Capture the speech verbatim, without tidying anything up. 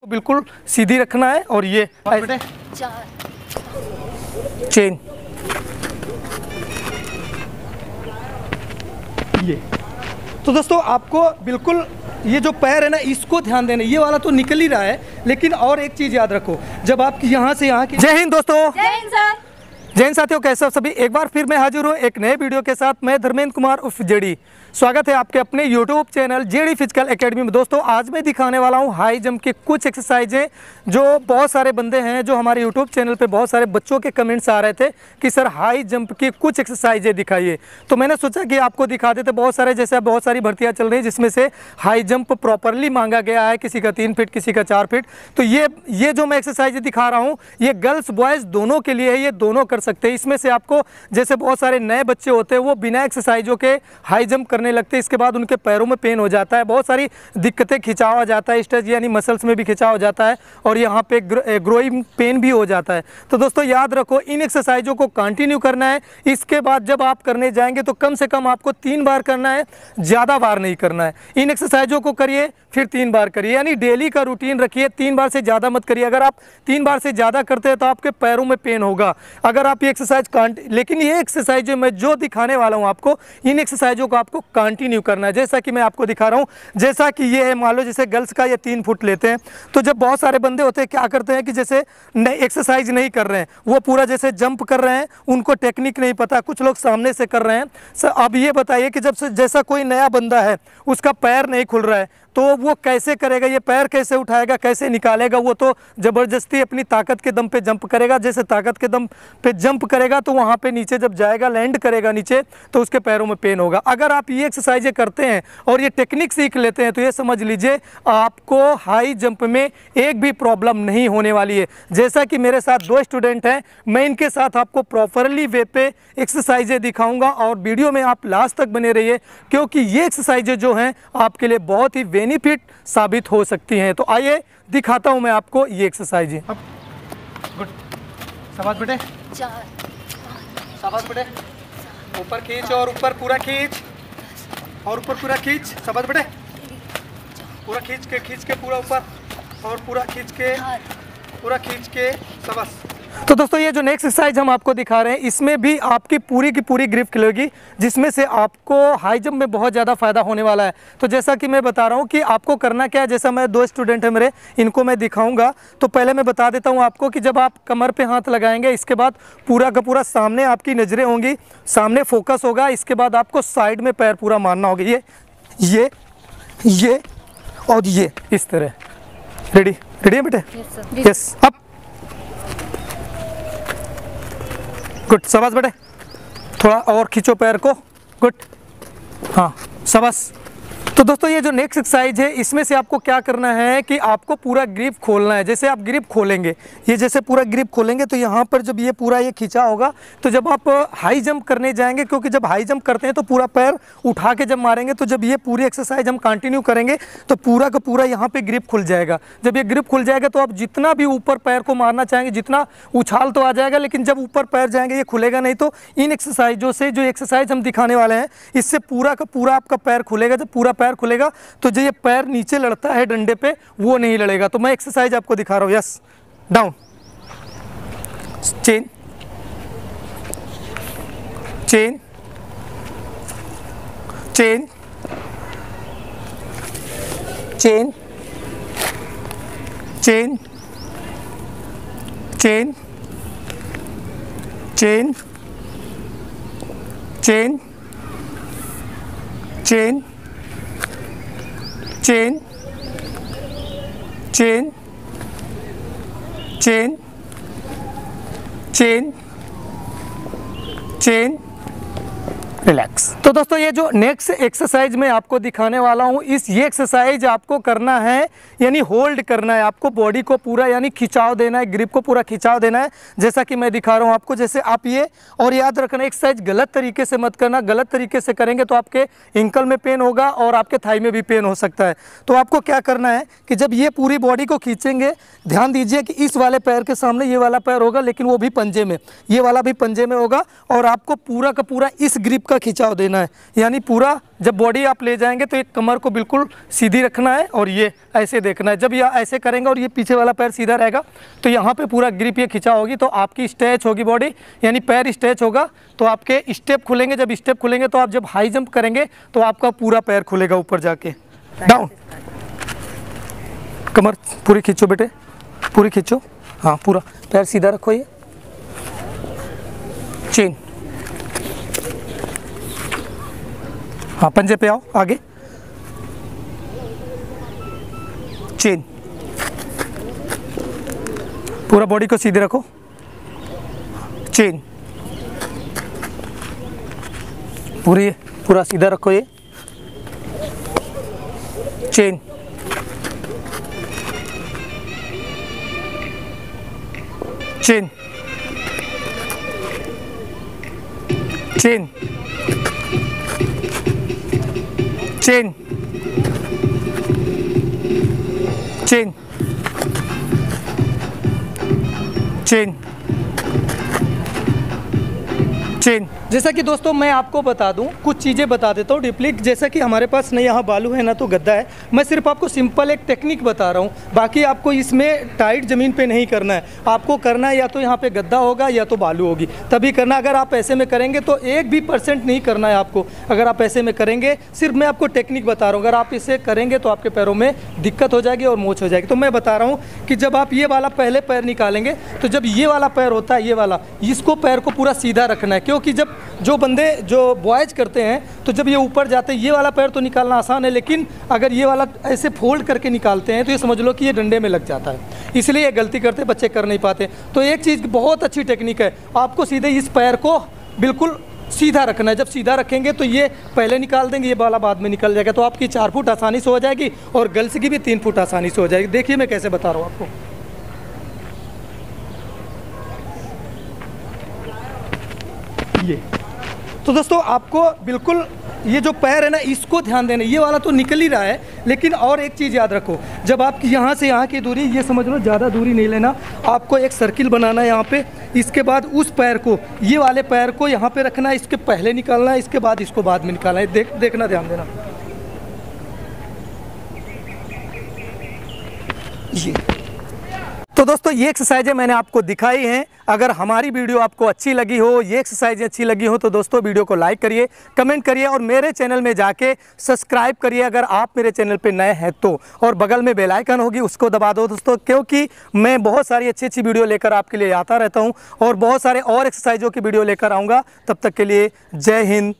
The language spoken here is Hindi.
बिल्कुल सीधी रखना है और ये चेन ये। तो दोस्तों आपको बिल्कुल ये जो पैर है ना इसको ध्यान देना, ये वाला तो निकल ही रहा है, लेकिन और एक चीज़ याद रखो, जब आप यहाँ से यहाँ की। जय हिंद दोस्तों, जय हिंद सर। जय हिंद साथियों, कैसे हो सभी। एक बार फिर मैं हाजिर हूँ एक नए वीडियो के साथ। मैं धर्मेंद्र कुमार उर्फ जेडी, स्वागत है आपके अपने YouTube channel JD physical academy में। दोस्तों आज मैं दिखाने वाला हूँ हाई जंप की कुछ एक्सरसाइजें, जो बहुत सारे बंदे हैं जो हमारे यूट्यूब चैनल पे बहुत सारे बच्चों के कमेंट्स आ रहे थे कि सर हाई जंप की कुछ एक्सरसाइजें दिखाइए। तो मैंने सोचा कि आपको दिखा देते। बहुत सारे जैसे बहुत सारी भर्तियाँ चल रही हैं जिसमें से हाई जंप प्रॉपरली मांगा गया है, किसी का तीन फीट किसी का चार फीट। तो ये ये जो मैं एक्सरसाइजें दिखा रहा हूँ ये गर्ल्स बॉयज़ दोनों के लिए है, ये दोनों कर सकते हैं। इसमें से आपको जैसे बहुत सारे नए बच्चे होते हैं वो बिना एक्सरसाइजों के हाई जंप करने लगते हैं, इसके बाद उनके पैरों में पेन हो जाता है, बहुत सारी दिक्कतें, खिंचाव आ जाता है, स्ट्रेच यानी मसल्स में भी खिंचाव हो जाता है और यहाँ पे ग्रोइंग पेन भी हो जाता है। तो दोस्तों याद रखो इन एक्सरसाइजों को कंटिन्यू करना है। इसके बाद जब आप करने जाएंगे तो कम से कम आपको तीन बार करना है, ज़्यादा बार नहीं करना है। इन एक्सरसाइजों को करिए फिर तीन बार करिए, यानी डेली का रूटीन रखिए, तीन बार से ज़्यादा मत करिए। अगर आप तीन बार से ज़्यादा करते हैं तो आपके पैरों में पेन होगा। अगर आप ये एक्सरसाइज कांट लेकिन ये एक्सरसाइज जो मैं जो दिखाने वाला हूँ आपको, इन एक्सरसाइजों को आपको कंटिन्यू करना है। जैसा कि मैं आपको दिखा रहा हूँ, जैसा कि ये है, मान लो जैसे गर्ल्स का ये तीन फुट लेते हैं, तो जब बहुत सारे बंदे होते हैं क्या करते हैं कि जैसे एक्सरसाइज नहीं कर रहे हैं, वो पूरा जैसे जंप कर रहे हैं, उनको टेक्निक नहीं पता, कुछ लोग सामने से कर रहे हैं। सर अब ये बताइए कि जब से जैसा कोई नया बंदा है उसका पैर नहीं खुल रहा है तो वो कैसे करेगा, ये पैर कैसे उठाएगा, कैसे निकालेगा। वो तो ज़बरदस्ती अपनी ताकत के दम पे जंप करेगा। जैसे ताकत के दम पे जंप करेगा तो वहाँ पे नीचे जब जाएगा, लैंड करेगा नीचे, तो उसके पैरों में पेन होगा। अगर आप ये एक्सरसाइजें करते हैं और ये टेक्निक सीख लेते हैं तो ये समझ लीजिए आपको हाई जंप में एक भी प्रॉब्लम नहीं होने वाली है। जैसा कि मेरे साथ दो स्टूडेंट हैं, मैं इनके साथ आपको प्रॉपरली वे पे एक्सरसाइजें दिखाऊँगा और वीडियो में आप लास्ट तक बने रहिए, क्योंकि ये एक्सरसाइजें जो हैं आपके लिए बहुत ही बेनिफिट साबित हो सकती हैं। तो आइए दिखाता हूं मैं आपको ये एक्सरसाइज। गुड, शाबाश बेटे, शाबाश बेटे, ऊपर खींच और ऊपर पूरा खींच और ऊपर पूरा खींच, शाबाश बेटे, पूरा खींच के खींच के पूरा ऊपर और पूरा खींच के पूरा खींच के, शाबाश। तो दोस्तों ये जो नेक्स्ट एक्सरसाइज हम आपको दिखा रहे हैं इसमें भी आपकी पूरी की पूरी ग्रिप खुलेगी, जिसमें से आपको हाई जंप में बहुत ज़्यादा फायदा होने वाला है। तो जैसा कि मैं बता रहा हूँ कि आपको करना क्या है, जैसा मैं दो स्टूडेंट हैं मेरे, इनको मैं दिखाऊंगा। तो पहले मैं बता देता हूँ आपको कि जब आप कमर पे हाथ लगाएंगे, इसके बाद पूरा का पूरा सामने आपकी नज़रें होंगी, सामने फोकस होगा। इसके बाद आपको साइड में पैर पूरा मारना होगा, ये ये ये और ये, इस तरह। रेडी रेडी है बेटे? यस। अब गुड, शाबाश बेटे, थोड़ा और खींचो पैर को, गुड, हाँ शाबाश। तो दोस्तों ये जो नेक्स्ट एक्सरसाइज है इसमें से आपको क्या करना है कि आपको पूरा ग्रिप खोलना है। जैसे आप ग्रिप खोलेंगे, ये जैसे पूरा ग्रिप खोलेंगे तो यहाँ पर जब ये पूरा ये खींचा होगा तो जब आप हाई जंप करने जाएंगे, क्योंकि जब हाई जंप करते हैं तो पूरा पैर उठा के जब मारेंगे, तो जब ये पूरी एक्सरसाइज हम कंटिन्यू करेंगे तो पूरा का पूरा यहाँ पर ग्रिप खुल जाएगा। जब ये ग्रिप खुल जाएगा तो आप जितना भी ऊपर पैर को मारना चाहेंगे, जितना उछाल तो आ जाएगा, लेकिन जब ऊपर पैर जाएंगे ये खुलेगा नहीं। तो इन एक्सरसाइजों से, जो एक्सरसाइज हम दिखाने वाले हैं, इससे पूरा का पूरा आपका पैर खुलेगा। जब पूरा पैर खुलेगा तो जो ये पैर नीचे लड़ता है डंडे पे, वो नहीं लड़ेगा। तो मैं एक्सरसाइज आपको दिखा रहा हूं। Yes, down, chain chain chain chain chain chain chain chain chain chain chain chain chain chain, relax. तो दोस्तों ये जो नेक्स्ट एक्सरसाइज मैं आपको दिखाने वाला हूँ, इस ये एक्सरसाइज आपको करना है, यानी होल्ड करना है, आपको बॉडी को पूरा यानी खिंचाव देना है, ग्रिप को पूरा खिंचाव देना है, जैसा कि मैं दिखा रहा हूँ आपको। जैसे आप ये, और याद रखना एक्सरसाइज गलत तरीके से मत करना, गलत तरीके से करेंगे तो आपके एंकल में पेन होगा और आपके थाई में भी पेन हो सकता है। तो आपको क्या करना है कि जब ये पूरी बॉडी को खींचेंगे, ध्यान दीजिए कि इस वाले पैर के सामने ये वाला पैर होगा, लेकिन वो भी पंजे में, ये वाला भी पंजे में होगा, और आपको पूरा का पूरा इस ग्रिप का खिंचाव देना है, यानी पूरा जब बॉडी आप ले जाएंगे तो एक कमर को बिल्कुल सीधी रखना है और ये ऐसे देखना है। जब ये ऐसे करेंगे और ये पीछे वाला पैर सीधा रहेगा तो यहाँ पे पूरा ग्रिप ये खिंचा होगी, तो आपकी स्ट्रेच होगी बॉडी, यानी पैर स्ट्रेच होगा तो आपके स्टेप खुलेंगे। जब स्टेप खुलेंगे तो आप जब हाई जंप करेंगे तो आपका पूरा पैर खुलेगा ऊपर जाके। डाउन, कमर पूरी खींचो बेटे, पूरी खींचो, हाँ पूरा पैर सीधा रखो, ये चेन, हाँ पंजे पे आओ, आगे चेन, पूरा बॉडी को सीधे रखो, चेन, पूरी पूरा सीधा रखो, ये chain, chain, chain, chain, chain, chain, chain. जैसा कि दोस्तों मैं आपको बता दूं, कुछ चीज़ें बता देता हूँ डीपली। जैसा कि हमारे पास ना यहाँ बालू है ना तो गद्दा है, मैं सिर्फ आपको सिंपल एक टेक्निक बता रहा हूँ। बाकी आपको इसमें टाइट ज़मीन पे नहीं करना है, आपको करना है या तो यहाँ पे गद्दा होगा या तो बालू होगी, तभी करना। अगर आप ऐसे में करेंगे तो एक भी परसेंट नहीं करना है आपको। अगर आप ऐसे में करेंगे, सिर्फ मैं आपको टेक्निक बता रहा हूँ, अगर आप इसे करेंगे तो आपके पैरों में दिक्कत हो जाएगी और मोच हो जाएगी। तो मैं बता रहा हूँ कि जब आप ये वाला पहले पैर निकालेंगे तो जब ये वाला पैर होता है, ये वाला, इसको पैर को पूरा सीधा रखना है, क्योंकि जब जो बंदे जो बॉयज करते हैं तो जब ये ऊपर जाते हैं, ये वाला पैर तो निकालना आसान है, लेकिन अगर ये वाला ऐसे फोल्ड करके निकालते हैं तो ये समझ लो कि ये डंडे में लग जाता है, इसलिए ये गलती करते बच्चे कर नहीं पाते। तो एक चीज़ बहुत अच्छी टेक्निक है, आपको सीधे इस पैर को बिल्कुल सीधा रखना है। जब सीधा रखेंगे तो ये पहले निकाल देंगे, ये वाला बाद में निकल जाएगा, तो आपकी चार फुट आसानी से हो जाएगी और गर्ल्स की भी तीन फुट आसानी से हो जाएगी। देखिए मैं कैसे बता रहा हूँ आपको। ये तो दोस्तों आपको बिल्कुल ये जो पैर है ना, इसको ध्यान देना। ये वाला तो निकल ही रहा है, लेकिन और एक चीज़ याद रखो, जब आपकी यहाँ से यहाँ की दूरी, ये समझ लो ज़्यादा दूरी नहीं लेना, आपको एक सर्किल बनाना है यहाँ पे। इसके बाद उस पैर को, ये वाले पैर को यहाँ पे रखना है, इसके पहले निकालना है, इसके बाद इसको बाद में निकालना है। देख देखना, ध्यान देना। ये तो दोस्तों ये एक्सरसाइजें मैंने आपको दिखाई हैं। अगर हमारी वीडियो आपको अच्छी लगी हो, ये एक्सरसाइजें अच्छी लगी हो, तो दोस्तों वीडियो को लाइक करिए, कमेंट करिए और मेरे चैनल में जाके सब्सक्राइब करिए अगर आप मेरे चैनल पे नए हैं तो। और बगल में बेल आइकन होगी, उसको दबा दो दोस्तों, क्योंकि मैं बहुत सारी अच्छी अच्छी वीडियो लेकर आपके लिए आता रहता हूँ और बहुत सारे और एक्सरसाइजों की वीडियो लेकर आऊँगा। तब तक के लिए जय हिंद,